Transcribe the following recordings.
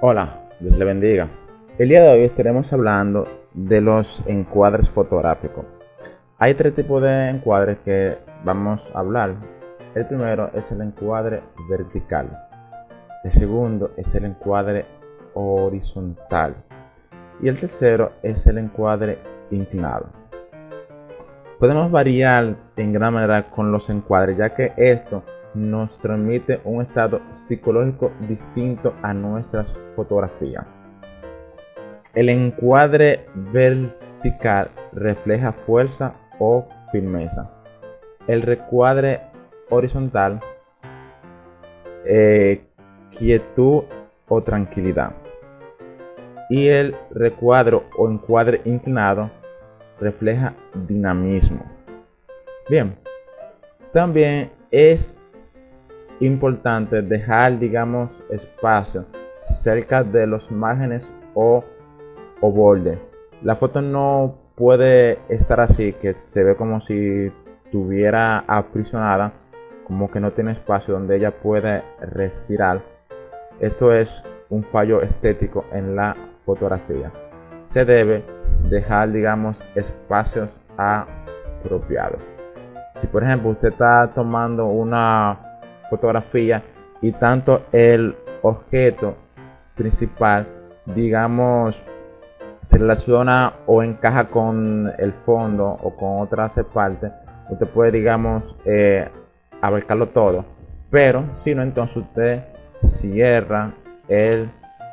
Hola, Dios le bendiga. El día de hoy estaremos hablando de los encuadres fotográficos. Hay tres tipos de encuadres que vamos a hablar. El primero es el encuadre vertical. El segundo es el encuadre horizontal. Y el tercero es el encuadre inclinado. Podemos variar en gran manera con los encuadres, ya que esto nos transmite un estado psicológico distinto a nuestras fotografías. El encuadre vertical refleja fuerza o firmeza. El recuadre horizontal, quietud o tranquilidad. Y el recuadro o encuadre inclinado refleja dinamismo. Bien, también es importante dejar, espacio cerca de los márgenes o bordes. La foto no puede estar así, que se ve como si estuviera aprisionada, como que no tiene espacio donde ella puede respirar. Esto es un fallo estético en la fotografía. Se debe dejar, espacios apropiados. Si por ejemplo usted está tomando una fotografía y tanto el objeto principal, se relaciona o encaja con el fondo o con otras partes, usted puede, abarcarlo todo. Pero si no, entonces usted cierra el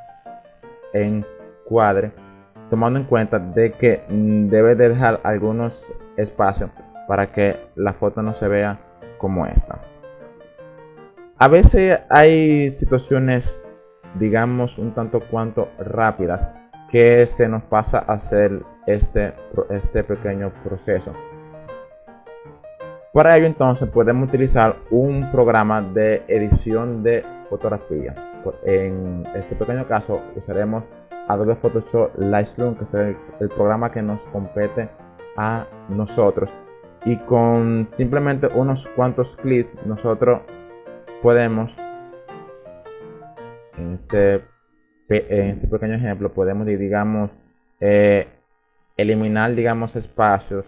encuadre, tomando en cuenta de que debe dejar algunos espacios para que la foto no se vea como esta. A veces hay situaciones, un tanto cuanto rápidas, que se nos pasa a hacer este pequeño proceso. Para ello entonces podemos utilizar un programa de edición de fotografía. En este pequeño caso usaremos Adobe Photoshop Lightroom, que es el programa que nos compete a nosotros, y con simplemente unos cuantos clics nosotros podemos, en este pequeño ejemplo, podemos eliminar espacios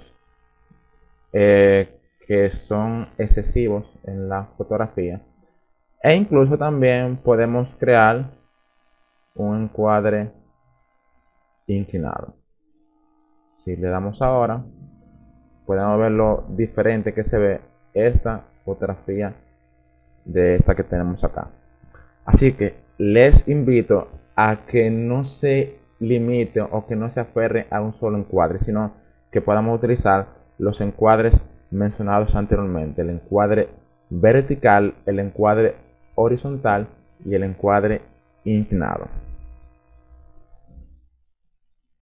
que son excesivos en la fotografía, e incluso también podemos crear un encuadre inclinado. Si le damos ahora, podemos ver lo diferente que se ve esta fotografía de esta que tenemos acá. Así que les invito a que no se limite o que no se aferre a un solo encuadre, sino que podamos utilizar los encuadres mencionados anteriormente: el encuadre vertical, el encuadre horizontal y el encuadre inclinado.